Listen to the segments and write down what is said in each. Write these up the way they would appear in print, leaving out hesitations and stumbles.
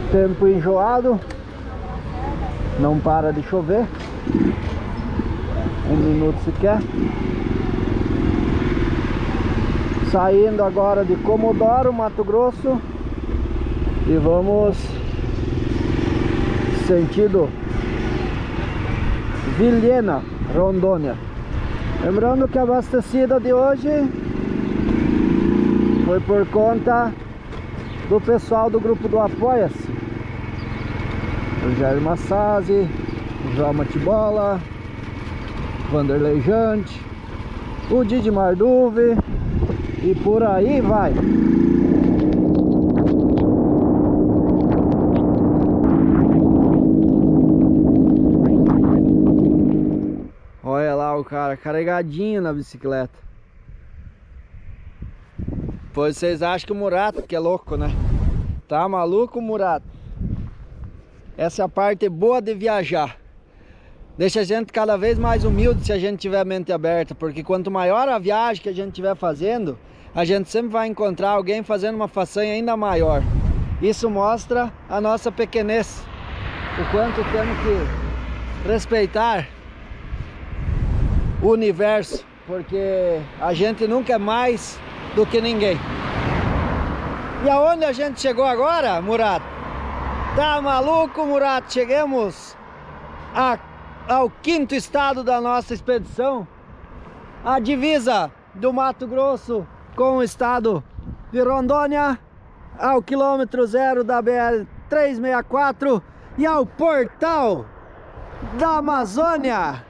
Tempo enjoado, não para de chover, 1 minuto sequer. Saindo agora de Comodoro, Mato Grosso, e vamos sentido Vilhena, Rondônia. Lembrando que a abastecida de hoje foi por conta do pessoal do grupo do Apoia-se: Rogério Massasi, João Matibola, Vanderlei Jante, o Didi Marduve e por aí vai. Olha lá o cara carregadinho na bicicleta. Pois vocês acham que o Murato que é louco, né? Tá maluco o Murato? Essa é a parte boa de viajar. Deixa a gente cada vez mais humilde se a gente tiver a mente aberta. Porque quanto maior a viagem que a gente estiver fazendo, a gente sempre vai encontrar alguém fazendo uma façanha ainda maior. Isso mostra a nossa pequenez. O quanto temos que respeitar o universo. Porque a gente nunca é mais do que ninguém. E aonde a gente chegou agora, Murato? Tá maluco, Murato? Chegamos ao 5º estado da nossa expedição, a divisa do Mato Grosso com o estado de Rondônia, ao quilômetro 0 da BR-364 e ao portal da Amazônia.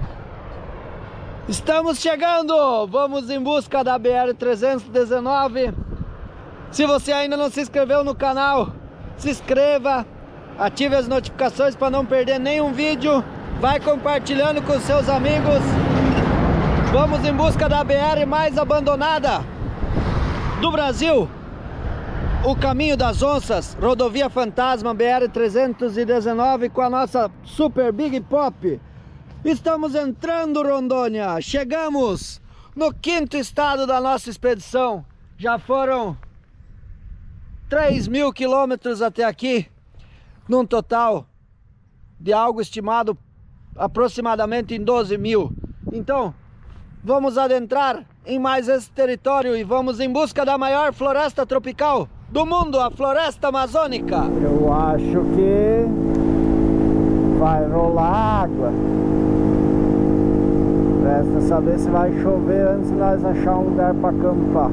Estamos chegando! Vamos em busca da BR-319. Se você ainda não se inscreveu no canal, se inscreva, ative as notificações para não perder nenhum vídeo, vai compartilhando com seus amigos. Vamos em busca da BR mais abandonada do Brasil, o Caminho das Onças, rodovia fantasma BR-319 com a nossa Super Big Pop. Estamos entrando, Rondônia, chegamos no 5º estado da nossa expedição. Já foram 3.000 quilômetros até aqui, num total de algo estimado aproximadamente em 12.000. Então, vamos adentrar em mais esse território e vamos em busca da maior floresta tropical do mundo, a floresta amazônica. Eu acho que vai rolar água. Resta saber se vai chover antes de nós achar um lugar para acampar.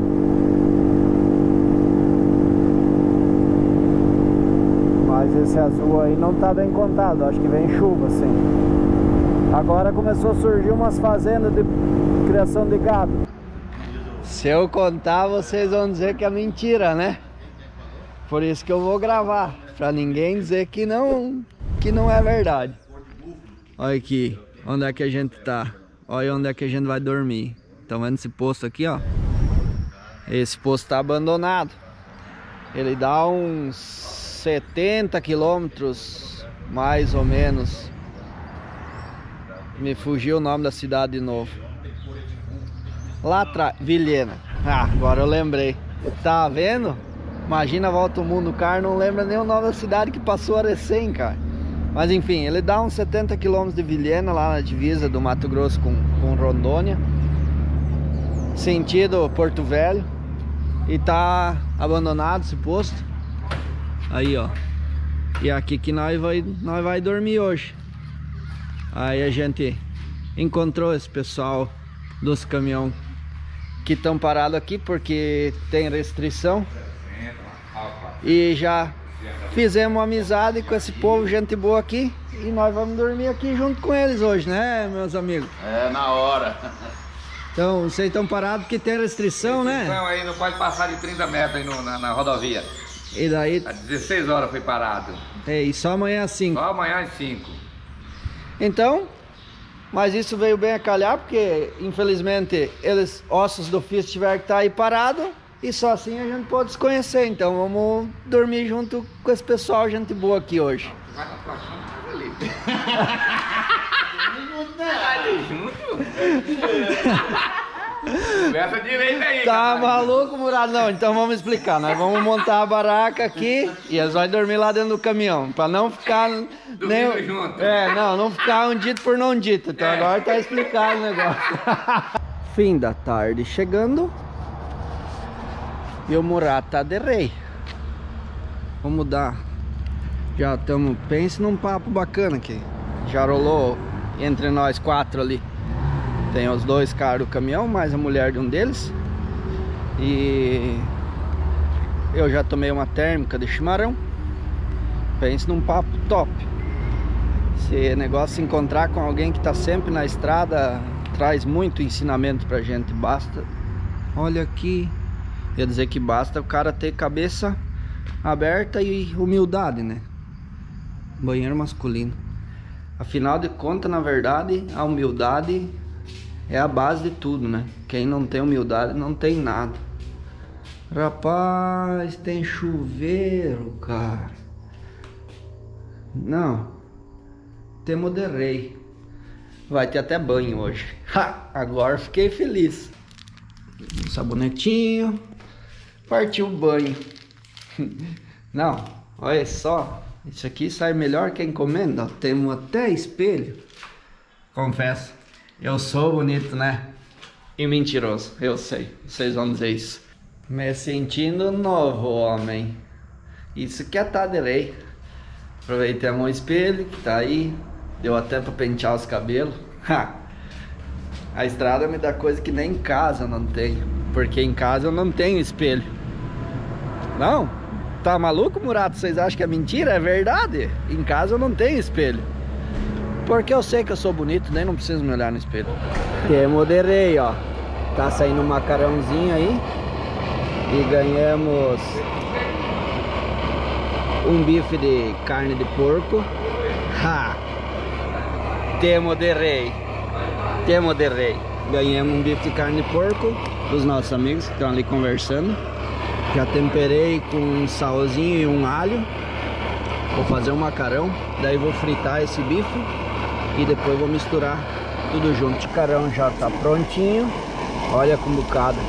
Mas esse azul aí não tá bem contado, acho que vem chuva sim. Agora começou a surgir umas fazendas de criação de gado. Se eu contar, vocês vão dizer que é mentira, né? Por isso que eu vou gravar, pra ninguém dizer que não é verdade. Olha aqui, onde é que a gente tá. Olha onde é que a gente vai dormir. Estão vendo esse posto aqui, ó? Esse posto tá abandonado. Ele dá uns 70 quilômetros, mais ou menos. Me fugiu o nome da cidade de novo. Lá atrás, Vilhena. Ah, agora eu lembrei. Tá vendo? Imagina, volta o mundo, o cara não lembra nem o nome da cidade que passou a recém, cara. Mas enfim, ele dá uns 70 quilômetros de Vilhena, lá na divisa do Mato Grosso com Rondônia, sentido Porto Velho. E tá abandonado esse posto. Aí, ó. E é aqui que nós vai dormir hoje. Aí a gente encontrou esse pessoal dos caminhões que estão parados aqui porque tem restrição. E já fizemos amizade com esse povo, gente boa aqui. E nós vamos dormir aqui junto com eles hoje, né, meus amigos? É, na hora. Então, vocês estão parados porque tem restrição, né? Não, aí não pode passar de 30 metros aí na rodovia. E daí? Às 16 horas foi parado. É, e só amanhã às 5. Só amanhã às 5. Então, mas isso veio bem a calhar, porque infelizmente eles, ossos do ofício, tiveram que estar aí parado. E só assim a gente pode se conhecer. Então vamos dormir junto com esse pessoal, gente boa aqui hoje. Vai na tua cama, ali. Vai junto? Conversa direito aí, Tá cara. maluco, Murado? Não, então vamos explicar. Nós vamos montar a barraca aqui e eles vão dormir lá dentro do caminhão. Pra não ficar... Dormindo junto. não ficar um dito por não dito. Então agora tá explicado o negócio. Fim da tarde chegando. E o Murado tá de rei. Vamos dar. Já estamos... Pense num papo bacana aqui. Já rolou entre nós 4 ali. Tem os 2 caras do caminhão, mais a mulher de um deles. E eu já tomei uma térmica de chimarrão. Pense num papo top. Se negócio se encontrar com alguém que tá sempre na estrada, traz muito ensinamento pra gente. Basta, olha aqui, quer dizer que basta o cara ter cabeça aberta e humildade, né? Banheiro masculino. Afinal de contas, na verdade, a humildade é a base de tudo, né? Quem não tem humildade não tem nada. Rapaz, tem chuveiro, cara. Não. Temos de rei. Vai ter até banho hoje. Ha! Agora fiquei feliz. Um sabonetinho. Partiu o banho. Não, olha só. Isso aqui sai melhor que a encomenda. Temos até espelho. Confesso, eu sou bonito, né? E mentiroso, eu sei. Vocês vão dizer isso. Me sentindo novo, homem. Isso que é tá de rei. Aproveitamos o espelho que tá aí. Deu até pra pentear os cabelos. A estrada me dá coisa que nem em casa não tem. Porque em casa eu não tenho espelho. Não? Tá maluco, Murado? Vocês acham que é mentira? É verdade. Em casa eu não tenho espelho. Porque eu sei que eu sou bonito, nem não preciso me olhar no espelho. Temos de rei, ó. Tá saindo um macarrãozinho aí. E ganhamos um bife de carne de porco. Ha! Temos de rei. Temos de rei. Ganhamos um bife de carne de porco dos nossos amigos que estão ali conversando. Já temperei com um salzinho e um alho. Vou fazer um macarrão. Daí vou fritar esse bife e depois vou misturar tudo junto. O macarrão já tá prontinho. Olha com bocado.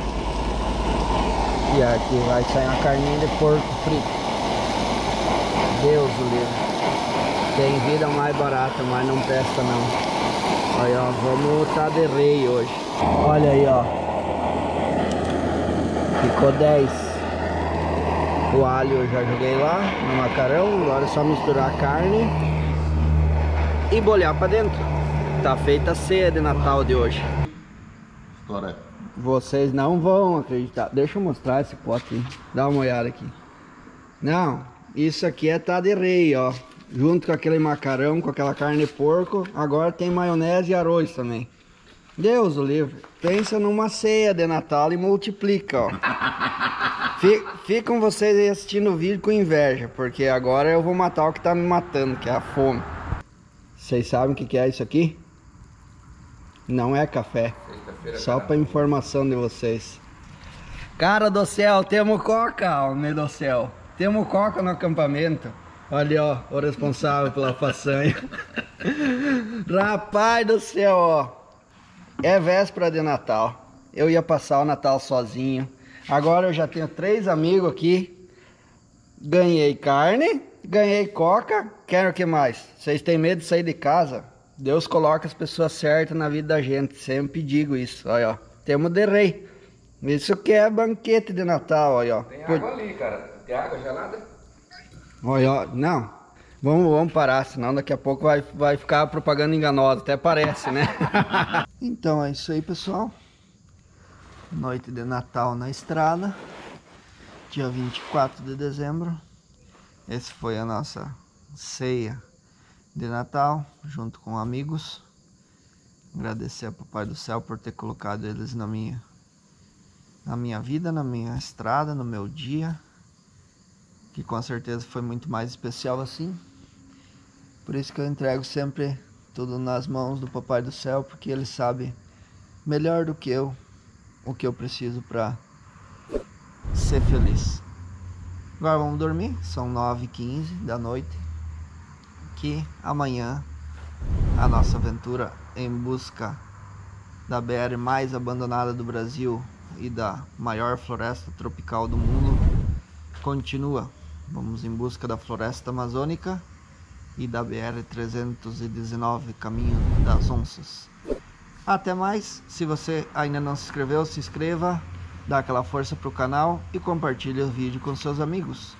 E aqui vai sair uma carninha de porco frita. Deus o livre. Tem vida mais barata, mas não presta não. Aí ó, vamos tá de rei hoje. Olha aí ó. Ficou 10. O alho eu já joguei lá no macarrão. Agora é só misturar a carne e bolhar pra dentro. Tá feita a ceia de Natal de hoje. Agora. Vocês não vão acreditar. Deixa eu mostrar esse pote aí. Dá uma olhada aqui. Não, isso aqui é tá de rei, ó. Junto com aquele macarrão, com aquela carne de porco. Agora tem maionese e arroz também. Deus o livre. Pensa numa ceia de Natal e multiplica, ó. Ficam vocês aí assistindo o vídeo com inveja, porque agora eu vou matar o que tá me matando, que é a fome. Vocês sabem o que é isso aqui? Não é café. Só para informação de vocês. Cara do céu, temos coca, homem do céu. Temos coca no acampamento. Olha, ó, o responsável pela façanha. Rapaz do céu, ó. É véspera de Natal. Eu ia passar o Natal sozinho. Agora eu já tenho 3 amigos aqui. Ganhei carne, ganhei coca. Quero o que mais? Vocês têm medo de sair de casa? Deus coloca as pessoas certas na vida da gente. Sempre digo isso. Olha, ó. Temos de rei. Isso que é banquete de Natal, olha, ó. Tem água ali, cara. Tem água gelada? Olha, ó. Não. Vamos parar, senão daqui a pouco vai ficar propaganda enganosa. Até parece, né? Então é isso aí, pessoal. Noite de Natal na estrada. Dia 24 de dezembro. Esse foi a nossa ceia de Natal, junto com amigos. Agradecer ao Papai do Céu por ter colocado eles na minha vida, na minha estrada, no meu dia, que com certeza foi muito mais especial assim. Por isso que eu entrego sempre tudo nas mãos do Papai do Céu, porque ele sabe melhor do que eu o que eu preciso para ser feliz. Agora vamos dormir, são 9h15 da noite, que amanhã a nossa aventura em busca da BR mais abandonada do Brasil e da maior floresta tropical do mundo continua. Vamos em busca da floresta amazônica e da BR-319, caminho das onças. Até mais. Se você ainda não se inscreveu, se inscreva, dá aquela força pro canal e compartilhe o vídeo com seus amigos.